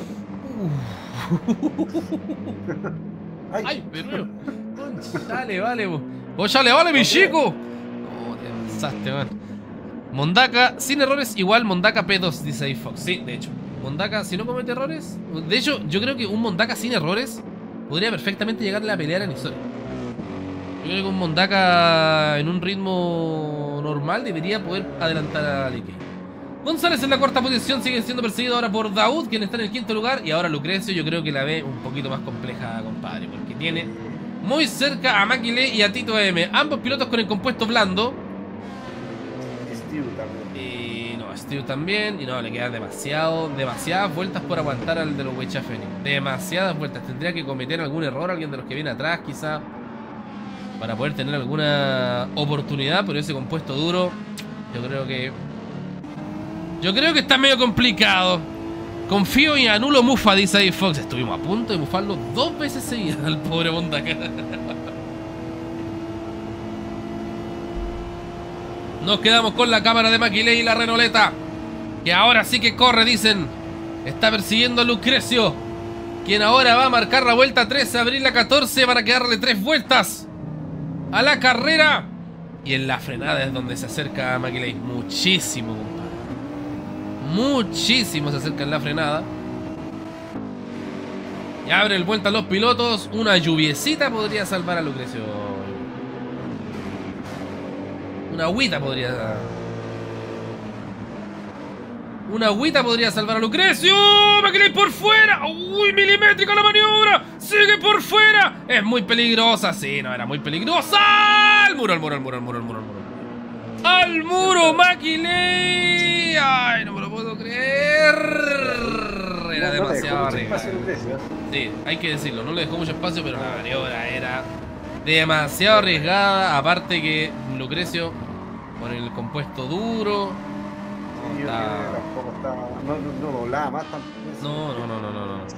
Ay, Ay pero dale, vale, vos. Oh, chale, vale, mi chico. Oh, te pensaste, man. Mondaca sin errores igual Mondaca P dos, dice ahí Fox. Sí, de hecho. Mondaca, si no comete errores. De hecho, yo creo que un Mondaca sin errores podría perfectamente llegarle a pelear a Nisori. Yo creo que un Mondaca en un ritmo normal debería poder adelantar a Alekei. González en la cuarta posición, sigue siendo perseguido ahora por Daoud, quien está en el quinto lugar. Y ahora Lucrecio yo creo que la ve un poquito más compleja, compadre, porque tiene muy cerca a Makile y a Tito M. Ambos pilotos con el compuesto blando. Steve también. Y no, Steve también. Y no, le quedan demasiado, demasiadas vueltas por aguantar al de los Huechafes. Demasiadas vueltas. Tendría que cometer algún error alguien de los que viene atrás, quizá, para poder tener alguna oportunidad. Pero ese compuesto duro, yo creo que... Yo creo que está medio complicado. Confío y anulo Mufa, dice ahí Fox. Estuvimos a punto de mufarlo dos veces seguidas al pobre Mondaca. Nos quedamos con la cámara de Makile y la Renoleta, que ahora sí que corre, dicen. Está persiguiendo a Lucrecio, quien ahora va a marcar la vuelta trece, abrir la catorce para quedarle tres vueltas a la carrera. Y en la frenada es donde se acerca a Makile. Muchísimo, compadre. Muchísimo se acerca en la frenada. Y abre el vuelta a los pilotos. Una lluviecita podría salvar a Lucrecio. Una agüita podría... Una agüita podría salvar a Lucrecio. Makile por fuera. Uy, milimétrica la maniobra. Sigue por fuera. Es muy peligrosa. Sí, no, era muy peligrosa. Al muro, al muro, al muro, al muro, al muro, al muro. ¡Al muro, Makile! ¡Ay, no me lo puedo creer! Era no, demasiado no arriesgado. Sí, hay que decirlo, no le dejó mucho espacio, pero la maniobra era demasiado arriesgada. Aparte que Lucrecio, con el compuesto duro, no, sí, está... tampoco estaba, no, no, no doblaba más tampoco. No, no, no, no, no, no.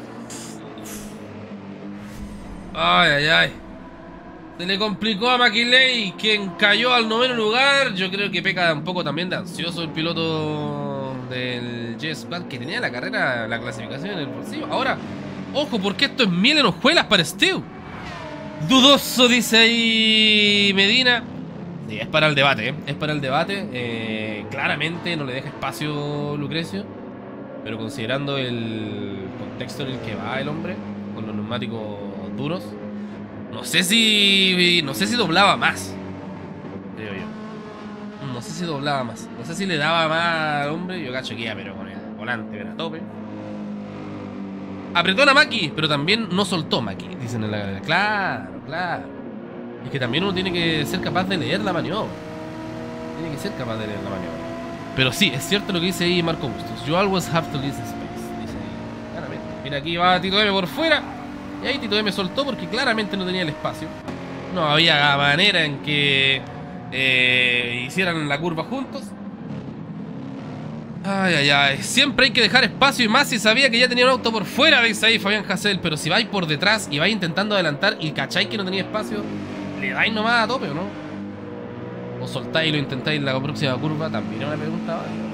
Ay, ay, ay. Se le complicó a Makile, quien cayó al noveno lugar. Yo creo que peca un poco también de ansioso el piloto del J-Squad, que tenía la carrera, la clasificación en el bolsillo. Ahora, ojo, porque esto es miel en hojuelas para Steve. Dudoso, dice ahí Medina. Sí, es para el debate, ¿eh? Es para el debate. Eh, claramente no le deja espacio Lucrecio, pero considerando el contexto en el que va el hombre, con los neumáticos duros, no sé si... No sé si doblaba más, creo yo. No sé si doblaba más. No sé si le daba más al hombre. Yo cacho que ya, pero con el volante, pero a tope. Apretó a Maki, pero también no soltó Maki, dicen en la galería. Claro, claro. Es que también uno tiene que ser capaz de leer la maniobra. Tiene que ser capaz de leer la maniobra. Pero sí, es cierto lo que dice ahí Marco Bustos. You always have to leave space, dice ahí, claramente. Mira, aquí va Tito M por fuera. Y ahí Tito M soltó porque claramente no tenía el espacio. No había manera en que eh, hicieran la curva juntos. Ay, ay, ay. Siempre hay que dejar espacio, y más si sabía que ya tenía un auto por fuera, dice ahí Fabián Hassel. Pero si vais por detrás y vais intentando adelantar y cacháis que no tenía espacio, le dais nomás a tope, ¿o no? O soltáis y lo intentáis en la próxima curva. También es una pregunta.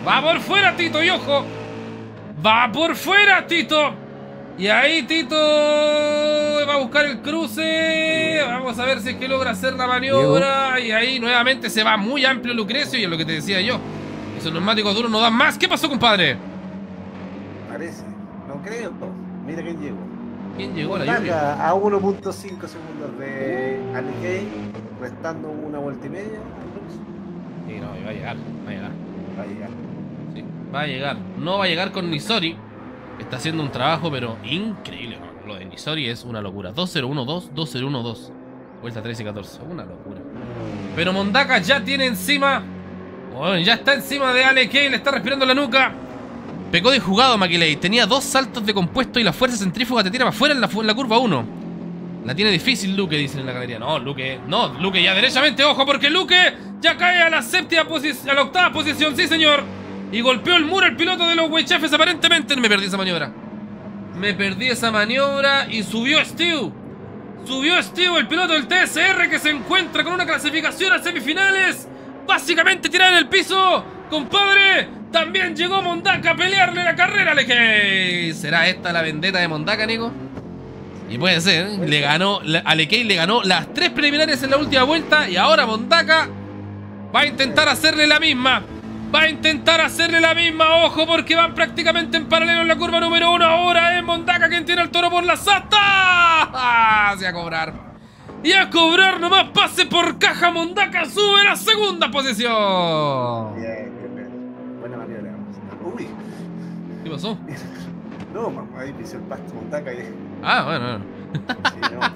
Va por fuera Tito y ojo. Va por fuera Tito. Y ahí Tito va a buscar el cruce. Vamos a ver si es que logra hacer la maniobra. Y ahí nuevamente se va muy amplio Lucrecio. Y es lo que te decía yo. Esos neumáticos duros no dan más. ¿Qué pasó, compadre? Parece. No creo. Mira quién llegó. ¿Quién llegó a la lluvia? A uno punto cinco segundos de Alikey, restando una vuelta y media. Sí, no, va a llegar. Va a llegar. Va a llegar. Sí, va a llegar. No va a llegar con Nisori. Está haciendo un trabajo, pero increíble. Lo de Nisori es una locura. dos cero uno dos, dos cero uno dos. Vuelta trece y catorce. Una locura. Pero Mondaka ya tiene encima. Bueno, ya está encima de Alikey. Le está respirando la nuca. Pecó de jugado Maquiley. Tenía dos saltos de compuesto y la fuerza centrífuga te tira para afuera en la, en la curva uno. La tiene difícil Luque, dicen en la galería. No, Luque. No, Luque ya derechamente. Ojo, porque Luque ya cae a la séptima posición. A la octava posición. Sí, señor. Y golpeó el muro el piloto de los Weichefes. Aparentemente me perdí esa maniobra. Me perdí esa maniobra. Y subió Steve. Subió Steve, el piloto del T S R, que se encuentra con una clasificación a semifinales. Básicamente tirada en el piso. Compadre, también llegó Mondaka a pelearle la carrera a Alikey. ¿Será esta la vendetta de Mondaka, Nico? Y puede ser, ¿eh? Le ganó, Alikey le ganó las tres preliminares en la última vuelta. Y ahora Mondaka va a intentar hacerle la misma. Va a intentar hacerle la misma, ojo, porque van prácticamente en paralelo en la curva número uno. Ahora es Mondaka quien tiene el toro por las astas. Hacia a cobrar. Y a cobrar nomás, pase por caja. Mondaka sube a la segunda posición. Bien, bien, bien. Buena maniobra. Uy. ¿Qué pasó? No, mamá, ahí me hizo el pasto Mondaka. Y... Ah, bueno, bueno. Sí, no.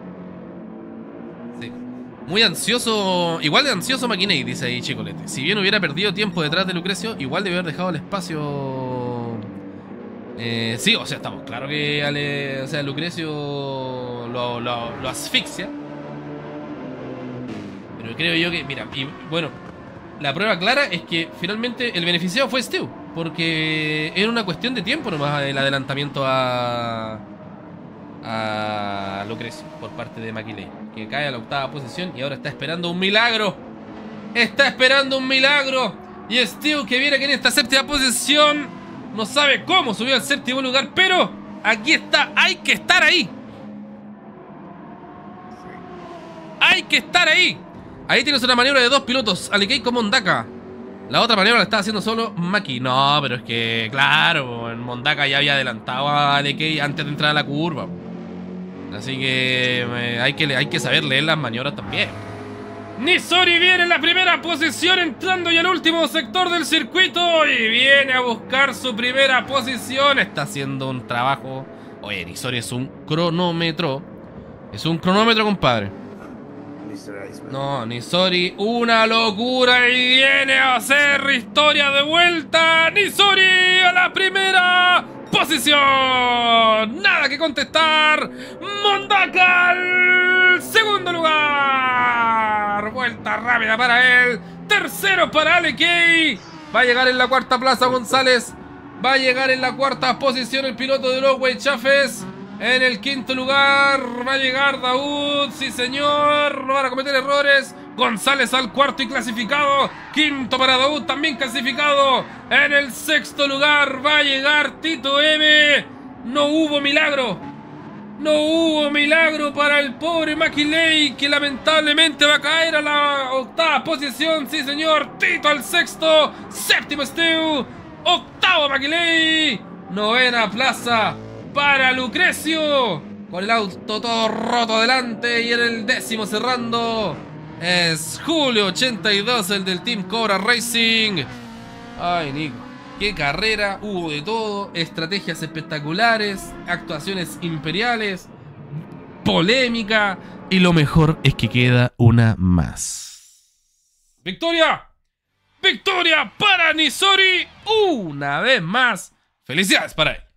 Sí. Muy ansioso, igual de ansioso Maquinei, dice ahí Chicolete. Si bien hubiera perdido tiempo detrás de Lucrecio, igual debe haber dejado el espacio. Eh, sí, o sea, estamos claro que Ale, o sea, Lucrecio lo, lo, lo asfixia. Pero creo yo que, mira, y bueno, la prueba clara es que finalmente el beneficiado fue Steve, porque era una cuestión de tiempo nomás el adelantamiento a a Lucrecio por parte de Maquiley, que cae a la octava posición y ahora está esperando un milagro. Está esperando un milagro. Y Steve, que viene aquí en esta séptima posición, no sabe cómo subió al séptimo lugar, pero aquí está. Hay que estar ahí. Hay que estar ahí. Ahí tienes una maniobra de dos pilotos, Alikey con Mondaka. La otra maniobra la está haciendo solo Maki. No, pero es que, claro, Mondaka ya había adelantado a Alikey antes de entrar a la curva. Así que eh, hay que hay que saber leer las maniobras también. Nisori viene en la primera posición, entrando ya al último sector del circuito. Y viene a buscar su primera posición. Está haciendo un trabajo. Oye, Nisori es un cronómetro. Es un cronómetro, compadre. No, Nisori, una locura. Y viene a hacer historia de vuelta. Nisori a la primera posición. Nada que contestar. Mondaka al segundo lugar. Vuelta rápida para él. Tercero para Alikey. Va a llegar en la cuarta plaza González. Va a llegar en la cuarta posición el piloto de los Weichefes. En el quinto lugar va a llegar Daoud. Sí, señor. No van a cometer errores. González al cuarto y clasificado. Quinto para Daoud, también clasificado. En el sexto lugar va a llegar Tito M. No hubo milagro. No hubo milagro para el pobre Maquiley, que lamentablemente va a caer a la octava posición. Sí, señor. Tito al sexto. Séptimo Steve. Octavo Maquiley. Novena plaza para Lucrecio, con el auto todo roto adelante. Y en el décimo cerrando es Julio ochenta y dos, el del Team Cobra Racing. Ay, Nico, qué carrera, hubo de todo. Estrategias espectaculares, actuaciones imperiales, polémica. Y lo mejor es que queda una más. ¡Victoria! ¡Victoria para Nisori! Una vez más. ¡Felicidades para él!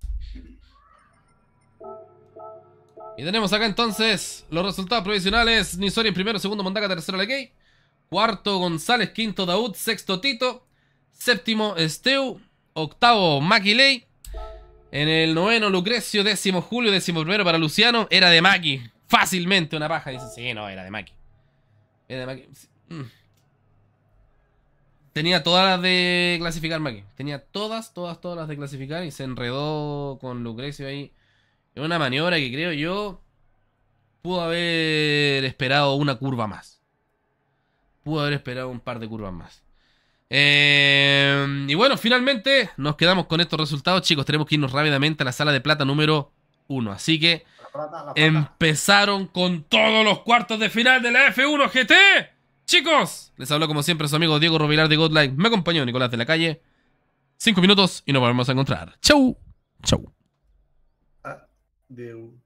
Y tenemos acá entonces los resultados provisionales. Nisori en primero, segundo Mondaka, tercero Alikey, cuarto González, quinto Daoud, sexto Tito, séptimo Steu, octavo Maquiley. En el noveno Lucrecio, décimo Julio, décimo primero para Luciano. Era de Maki, fácilmente una paja. Dice, sí, no, era de Maki. Era de Maki. tenía todas las de clasificar Maki. Tenía todas, todas, todas las de clasificar y se enredó con Lucrecio ahí. En una maniobra que creo yo pudo haber esperado una curva más. Pudo haber esperado un par de curvas más. Eh, y bueno, finalmente nos quedamos con estos resultados, chicos. Tenemos que irnos rápidamente a la sala de plata número uno. Así que La plata, la plata. empezaron con todos los cuartos de final de la F uno G T. Chicos, les habló como siempre su amigo Diego Rovilar de Godlike. Me acompañó Nicolás de la Calle. Cinco minutos y nos volvemos a encontrar. Chau, chau. Ah, de...